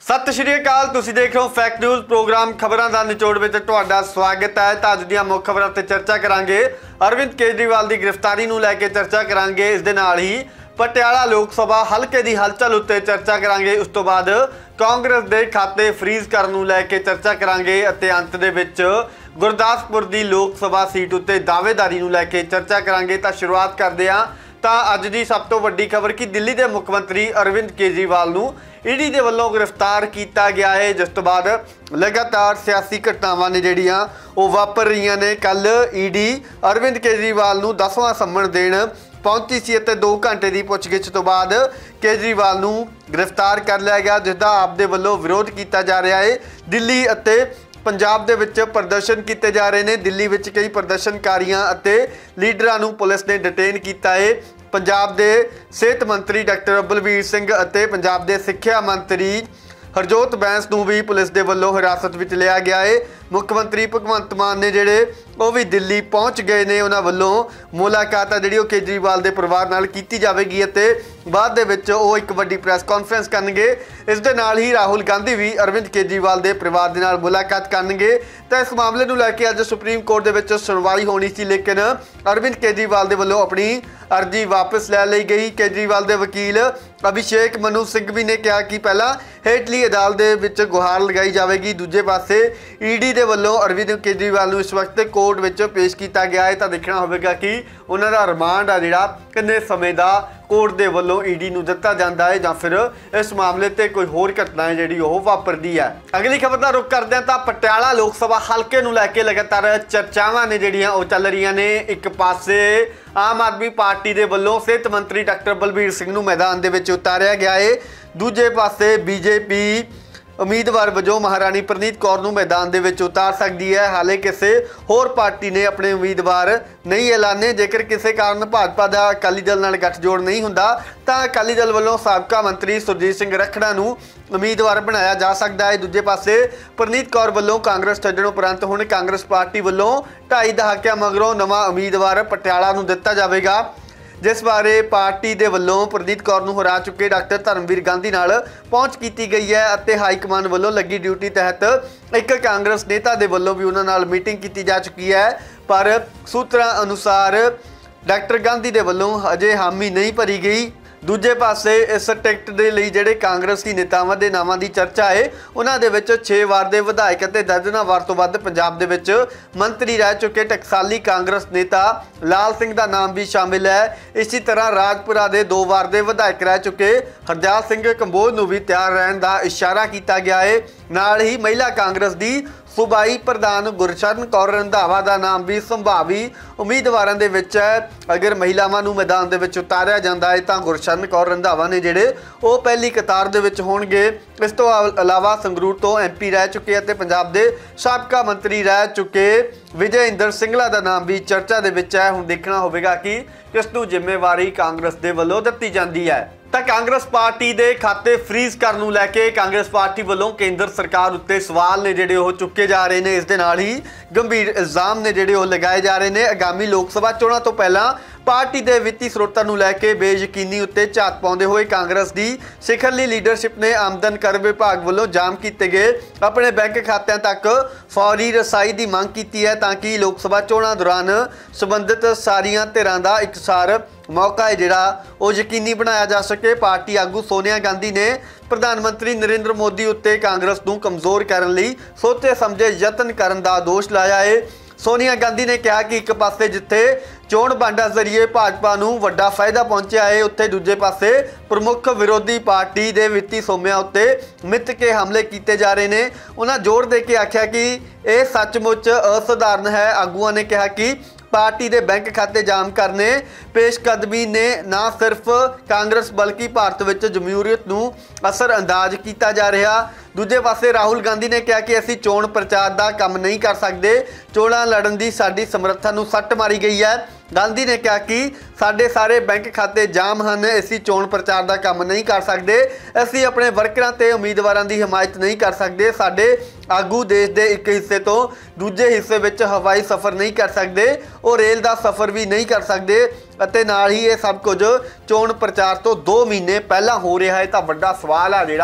सत श्री अकाल, तुसीं देख रहे हो फैक्ट न्यूज़ प्रोग्राम खबरों का निचोड़ में तुहाडा स्वागत है। तो अज दी मुख खबरों पर चर्चा करांगे। अरविंद केजरीवाल की गिरफ्तारी नूं लैके चर्चा करांगे। इस दे नाल ही पटियाला लोक सभा हल्के की हलचल उत्ते चर्चा करांगे। उस तो बाद कांग्रेस के खाते फ्रीज करन नूं लैके चर्चा करांगे। अते अंत दे विच गुरदासपुर की लोक सभा सीट उत्ते दावेदारी नूं लैके चर्चा करांगे। तो शुरुआत करदे हां ਤਾਂ ਅੱਜ ਦੀ ਸਭ ਤੋਂ ਵੱਡੀ ਖਬਰ ਕਿ ਦਿੱਲੀ ਦੇ ਮੁੱਖ ਮੰਤਰੀ ਅਰਵਿੰਦ ਕੇਜਰੀਵਾਲ ਨੂੰ ਈਡੀ ਦੇ ਵੱਲੋਂ ਗ੍ਰਿਫਤਾਰ ਕੀਤਾ ਗਿਆ ਹੈ, ਜਿਸ ਤੋਂ ਬਾਅਦ ਲਗਾਤਾਰ ਸਿਆਸੀ ਘਟਨਾਵਾਂ ਨੇ ਜਿਹੜੀਆਂ ਉਹ ਵਾਪਰ ਰਹੀਆਂ ਨੇ। ਕੱਲ ਈਡੀ ਅਰਵਿੰਦ ਕੇਜਰੀਵਾਲ ਨੂੰ 10ਵਾਂ ਸੰਮਣ ਦੇਣ ਪਹੁੰਚੀ ਸੀ ਅਤੇ 2 ਘੰਟੇ ਦੀ ਪੁੱਛਗਿੱਛ ਤੋਂ ਬਾਅਦ ਕੇਜਰੀਵਾਲ ਨੂੰ ਗ੍ਰਿਫਤਾਰ ਕਰ ਲਿਆ ਗਿਆ, ਜਿਸ ਦਾ ਆਪ ਦੇ ਵੱਲੋਂ ਵਿਰੋਧ ਕੀਤਾ ਜਾ ਰਿਹਾ ਹੈ। ਦਿੱਲੀ ਅਤੇ पंजाब दे विच प्रदर्शन किए जा रहे हैं। दिल्ली विच कई प्रदर्शनकारियों अते लीडरां नूं पुलिस ने डिटेन किया है। पंजाब दे सेहत मंत्री डॉक्टर बलबीर सिंह अते पंजाब दे सिक्ख्या मंत्री हरजोत बैंस नूं भी पुलिस दे वल्लों हिरासत विच लिया गया है। मुख्यमंत्री भगवंत मान ने जिहड़े वो भी दिल्ली पहुँच गए ने, उन्हां वल्लों मुलाकात आ जिहड़ी केजरीवाल के परिवार नाल कीती जावेगी अते बाद दे विच वो एक वड्डी प्रैस कॉन्फ्रेंस करनगे। इस दे नाल ही राहुल गांधी भी अरविंद केजरीवाल के परिवार दे नाल मुलाकात करनगे। तो इस मामले नूं लैके अज सुप्रीम कोर्ट दे विच सुनवाई होनी सी, लेकिन अरविंद केजरीवाल दे वल्लों अपनी अर्जी वापस लै ली गई। केजरीवाल के वकील अभिषेक मनु सिंह भी ने कहा कि पहला हेठली अदालत दे विच गुहार लगाई जाएगी। दूजे पासे ईडी दे वल्लों अरविंद केजरीवाल नूं इस वक्त कोर्ट विच पेश किया गया है। तो देखना होगा कि उन्हां दा रिमांड आ जिहड़ा किन्ने समय दा कोर्ट दे वल्लों ईडी नूं दिता जांदा है, जां फिर इस मामले ते कोई होर घटना है जिहड़ी ओह वापरदी है। अगली खबर दा रुख करदे हां तां पटियाला लोक सभा हलके नूं लैके लगातार चर्चावां ने जिहड़ियां ओह चल रहीआं ने। एक पासे आम आदमी पार्टी दे वल्लों सेहत मंत्री डॉक्टर बलबीर सिंह नूं मैदान दे विच उतारिया गया है। दूजे पासे बीजेपी उम्मीदवार वजों महाराणी प्रनीत कौर नूं मैदान दे विच उतार सकती है। हाले किसी होर पार्टी ने अपने उम्मीदवार नहीं ऐलाने। जेकर किसी कारण भाजपा का अकाली दल नाल गठजोड़ नहीं हुंदा तां अकाली दल वल्लों साबका मंत्री सुरजीत सिंह रखड़ा नूं उम्मीदवार बनाया जा सकता है। दूजे पासे प्रनीत कौर वल्लों कांग्रेस छड्डण उपरंत हुण कांग्रेस पार्टी वल्लों 2.5 दहाकिਆਂ मगरों नवां उम्मीदवार पटियाला नूं दिता जावेगा, जिस बारे पार्टी दे वल्लों प्रनीत कौर नूं हरा चुके डॉक्टर धर्मवीर गांधी नाल पहुंच की गई है अते हाईकमान वल्लों लगी ड्यूटी तहत एक कांग्रेस नेता दे वल्लों भी उन्हां नाल मीटिंग की जा चुकी है। पर सूत्रां अनुसार डॉक्टर गांधी दे वल्लों अजे हामी नहीं भरी गई। दूजे पासे इस टिकट के लिए जिहड़े कांग्रेसी नेतावां दे नावां दी चर्चा है, उन्हां दे विच 6 वार दे विधायक अते दर्जनां वार तो वध पंजाब दे विच मंत्री रह चुके टकसाली कांग्रेस नेता लाल सिंह दा नाम भी शामिल है। इसी तरह राजपुरा दे 2 वार दे विधायक रह चुके हरजाल सिंह कंबोज नूं भी तैयार रहण दा इशारा किया गया है। नाल ही महिला कांग्रेस दी सूबाई प्रधान गुरशरण कौर रंधावा का नाम भी संभावी उम्मीदवारों के विच है। अगर महिलावां नूं मैदान दे विच उतारिया जाता है तो गुरशरण कौर रंधावा ने जिहड़े वो पहली कतार दे विच होणगे। इस तो अलावा संगरूर तो MP रह चुके अते पंजाब दे साबका मंत्री रह चुके विजय इंदर सिंगला का नाम भी चर्चा दे विच है। हुण देखना होवेगा कि किस नूं जिम्मेवारी कांग्रेस दे वल्लों दित्ती जांदी है। तो कांग्रेस पार्टी के खाते फ्रीज करन नूं लैके कांग्रेस पार्टी वालों केंद्र सरकार उत्ते सवाल ने जिहड़े ओह चुके जा रहे हैं। इस दे नाल ही गंभीर इल्जाम ने जिहड़े ओह लगाए जा रहे हैं। आगामी लोक सभा चोणां तो पहलां पार्टी के वित्ती स्रोतां नूं लैके बेयकीनी उत्ते झात पाउंदे होए कांग्रेस की सिखरली लीडरशिप ने आमदन कर विभाग वालों जाम किए गए अपने बैंक खात्यां तक फौरी रसाई की मांग की है, ताकि लोक सभा चोणां दौरान संबंधित सारियां धिरां दा इकसार मौका है जिहड़ा वो यकीनी बनाया जा सके। पार्टी आगू सोनिया गांधी ने प्रधानमंत्री नरेंद्र मोदी उत्ते कांग्रेस नूं कमज़ोर करने लई सोचे समझे यतन करन दा दोष लाया है। सोनिया गांधी ने कहा कि एक पासे जिथे चोण बांडा जरिए भाजपा नूं वड्डा फायदा पहुंचा है, उत्थे दूजे पासे प्रमुख विरोधी पार्टी दे वित्ती सोमियां उत्ते मित के हमले किए जा रहे हैं। उन्होंने जोर दे के आख्या कि यह सचमुच असधारण है। आगुआं ने कहा कि पार्टी के बैंक खाते जाम करने पेशकदमी ने ना सिर्फ कांग्रेस बल्कि भारत में जमहूरीयत नूं असर अंदाज किया जा रहा। दूजे पासे राहुल गांधी ने कहा कि असी चोण प्रचार का काम नहीं कर सकते, चोणां लड़न की साडी समर्था नूं सट्ट मारी गई है। गांधी ने कहा कि साडे सारे बैंक खाते जाम हैं, असी चोण प्रचार का काम नहीं कर सकते, असी अपने वर्करां ते उम्मीदवारां की हिमायत नहीं कर सकते, साडे आगू देश के एक हिस्से तो दूजे हिस्से विच हवाई सफ़र नहीं कर सकते और रेल का सफ़र भी नहीं कर सकते ਅਤੇ ਨਾਲ ਹੀ ਇਹ सब कुछ चोण प्रचार तो 2 महीने पहला हो रहा है। तो वड्डा सवाल है जिहड़ा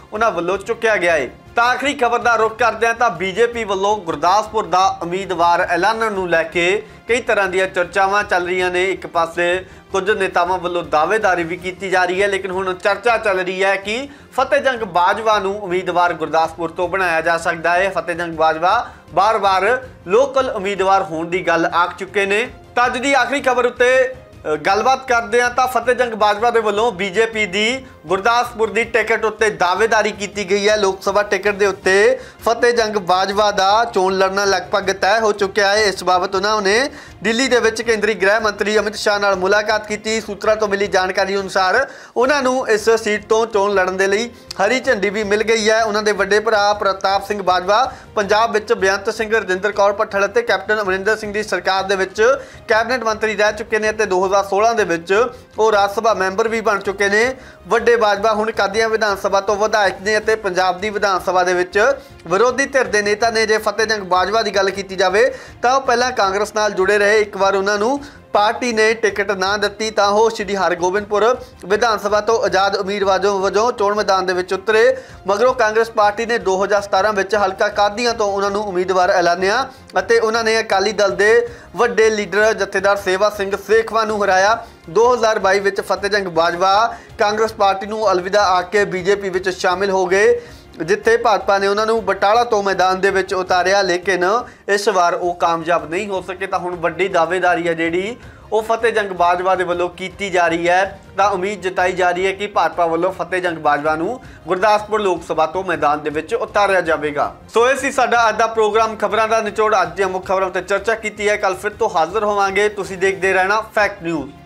ਉਹਨਾਂ ਵੱਲੋਂ ਚੁੱਕਿਆ ਗਿਆ ਹੈ। ਤਾਂ ਆਖਰੀ ਖਬਰ ਦਾ ਰੁਖ ਕਰਦੇ ਹਾਂ ਤਾਂ ਬੀਜੇਪੀ ਵੱਲੋਂ ਗੁਰਦਾਸਪੁਰ ਦਾ ਉਮੀਦਵਾਰ ਐਲਾਨਣ ਨੂੰ ਲੈ ਕੇ ਕਈ ਤਰ੍ਹਾਂ ਦੀਆਂ ਚਰਚਾਵਾਂ ਚੱਲ ਰਹੀਆਂ ਨੇ। ਇੱਕ ਪਾਸੇ ਕੁਝ ਨੇਤਾਵਾਂ ਵੱਲੋਂ ਦਾਅਵੇਦਾਰੀ ਵੀ ਕੀਤੀ ਜਾ ਰਹੀ ਹੈ, ਲੇਕਿਨ ਹੁਣ ਚਰਚਾ ਚੱਲ ਰਹੀ ਹੈ ਕਿ ਫਤਿਹਜੰਗ ਬਾਜਵਾ ਨੂੰ ਉਮੀਦਵਾਰ ਗੁਰਦਾਸਪੁਰ ਤੋਂ ਬਣਾਇਆ ਜਾ ਸਕਦਾ ਹੈ। ਫਤਿਹਜੰਗ ਬਾਜਵਾ ਬਾਰ-ਬਾਰ ਲੋਕਲ ਉਮੀਦਵਾਰ ਹੋਣ ਦੀ ਗੱਲ ਆਖ ਚੁੱਕੇ ਨੇ। ਤਾਂ ਅੱਜ ਦੀ ਆਖਰੀ ਖਬਰ ਉੱਤੇ ਗੱਲਬਾਤ ਕਰਦੇ ਹਾਂ ਤਾਂ ਫਤਿਹਜੰਗ ਬਾਜਵਾ ਦੇ ਵੱਲੋਂ ਬੀਜੇਪੀ ਦੀ ਗੁਰਦਾਸਪੁਰ ਦੀ ਟਿਕਟ ਉੱਤੇ ਦਾਅਵੇਦਾਰੀ ਕੀਤੀ ਗਈ ਹੈ। ਲੋਕ ਸਭਾ ਟਿਕਟ ਦੇ ਉੱਤੇ ਫਤਿਹਜੰਗ ਬਾਜਵਾ ਦਾ ਚੋਣ ਲੜਨਾ ਲਗਭਗ ਤੈਅ ਹੋ ਚੁੱਕਿਆ ਹੈ। ਇਸ ਬਾਬਤ ਉਹਨਾਂ ਨੇ ਦਿੱਲੀ ਦੇ ਵਿੱਚ ਕੇਂਦਰੀ ਗ੍ਰਹਿ ਮੰਤਰੀ ਅਮਿਤ ਸ਼ਾਹ ਨਾਲ ਮੁਲਾਕਾਤ ਕੀਤੀ। ਸੂਤਰਾਂ ਤੋਂ ਮਿਲੀ ਜਾਣਕਾਰੀ ਅਨੁਸਾਰ ਉਹਨਾਂ ਨੂੰ ਇਸ ਸੀਟ ਤੋਂ ਚੋਣ ਲੜਨ ਦੇ ਲਈ ਹਰੀ ਝੰਡੀ ਵੀ ਮਿਲ ਗਈ ਹੈ। ਉਹਨਾਂ ਦੇ ਵੱਡੇ ਭਰਾ ਪ੍ਰਤਾਪ ਸਿੰਘ ਬਾਜਵਾ ਪੰਜਾਬ ਵਿੱਚ ਬੇਅੰਤ ਸਿੰਘ, ਰਜਿੰਦਰ ਕੌਰ ਭੱਠਲ ਅਤੇ ਕੈਪਟਨ ਅਮਰਿੰਦਰ ਸਿੰਘ ਦੀ ਸਰਕਾਰ ਦੇ ਵਿੱਚ ਕੈਬਨਿਟ ਮੰਤਰੀ ਰਹਿ ਚੁੱਕੇ ਨੇ ਅਤੇ 2016 ਦੇ ਵਿੱਚ ਉਹ ਰਾਜ ਸਭਾ ਮੈਂਬਰ ਵੀ ਬਣ ਚੁੱਕੇ ਨੇ। ਵੱਡੇ ਬਾਜਵਾ ਹੁਣ ਕਾਦੀਆਂ ਵਿਧਾਨ ਸਭਾ ਤੋਂ ਵਿਧਾਇਕ ਨੇ ਅਤੇ ਪੰਜਾਬ ਦੀ ਵਿਧਾਨ ਸਭਾ ਦੇ ਵਿੱਚ ਵਿਰੋਧੀ ਧਿਰ ਦੇ ਨੇਤਾ ਨੇ। ਜੇ ਫਤਿਹਜੰਗ ਬਾਜਵਾ ਦੀ ਗੱਲ ਕੀਤੀ ਜਾਵੇ ਤਾਂ ਉਹ ਪਹਿਲਾਂ ਕਾਂਗਰਸ ਨਾਲ ਜੁੜੇ ਰਹੇ। ਇੱਕ ਵਾਰ ਉਹਨਾਂ ਨੂੰ ਪਾਰਟੀ ਨੇ ਟਿਕਟ ਨਾ ਦਿੱਤੀ ਤਾਂ ਉਹ ਸ਼੍ਰੀ ਹਰਗੋਬਿੰਦਪੁਰ ਵਿਧਾਨ ਸਭਾ ਤੋਂ ਆਜ਼ਾਦ ਉਮੀਦਵਾਰ ਵਜੋਂ ਚੋਣ ਮੈਦਾਨ ਦੇ ਵਿੱਚ ਉਤਰੇ। ਮਗਰੋਂ ਕਾਂਗਰਸ ਪਾਰਟੀ ਨੇ 2017 ਵਿੱਚ ਹਲਕਾ ਕਾਦੀਆਂ ਤੋਂ ਉਹਨਾਂ ਨੂੰ ਉਮੀਦਵਾਰ ਐਲਾਨਿਆ ਅਤੇ ਉਹਨਾਂ ਨੇ ਅਕਾਲੀ ਦਲ ਦੇ ਵੱਡੇ ਲੀਡਰ ਜਥੇਦਾਰ ਸੇਵਾ ਸਿੰਘ ਸੇਖਵਾ ਨੂੰ ਹਰਾਇਆ। 2022 ਵਿੱਚ ਫਤਿਹਜੰਗ ਬਾਜਵਾ ਕਾਂਗਰਸ ਪਾਰਟੀ ਨੂੰ ਅਲਵਿਦਾ ਆਖ ਕੇ ਬੀਜੇਪੀ ਵਿੱਚ ਸ਼ਾਮਿਲ ਹੋ ਗਏ, ਜਿੱਥੇ ਭਾਜਪਾ ਨੇ ਉਹਨਾਂ ਨੂੰ ਬਟਾਲਾ ਤੋਂ ਮੈਦਾਨ ਦੇ ਵਿੱਚ ਉਤਾਰਿਆ, ਲੇਕਿਨ ਇਸ ਵਾਰ ਉਹ ਕਾਮਯਾਬ ਨਹੀਂ ਹੋ ਸਕੇ। ਤਾਂ ਹੁਣ ਵੱਡੀ ਦਾਅਵੇਦਾਰੀ ਹੈ ਜਿਹੜੀ ਉਹ ਫਤਿਹਜੰਗ ਬਾਜਵਾ ਦੇ ਵੱਲੋਂ ਕੀਤੀ ਜਾ ਰਹੀ ਹੈ। ਤਾਂ ਉਮੀਦ ਜਤਾਈ ਜਾ ਰਹੀ ਹੈ ਕਿ ਭਾਜਪਾ ਵੱਲੋਂ ਫਤਿਹਜੰਗ ਬਾਜਵਾ ਨੂੰ ਗੁਰਦਾਸਪੁਰ ਲੋਕ ਸਭਾ ਤੋਂ ਮੈਦਾਨ ਦੇ ਵਿੱਚ ਉਤਾਰਿਆ ਜਾਵੇਗਾ। ਸੋ ਇਹ ਸੀ ਸਾਡਾ ਅੱਜ ਦਾ ਪ੍ਰੋਗਰਾਮ ਖਬਰਾਂ ਦਾ ਨਿਚੋੜ। ਅੱਜ ਦੀਆਂ ਮੁੱਖ ਖਬਰਾਂ ਤੇ ਚਰਚਾ ਕੀਤੀ ਹੈ। ਕੱਲ ਫਿਰ ਤੋਂ ਹਾਜ਼ਰ ਹੋਵਾਂਗੇ। ਤੁਸੀਂ ਦੇਖਦੇ ਰਹਿਣਾ ਫੈਕਟ ਨਿਊਜ਼।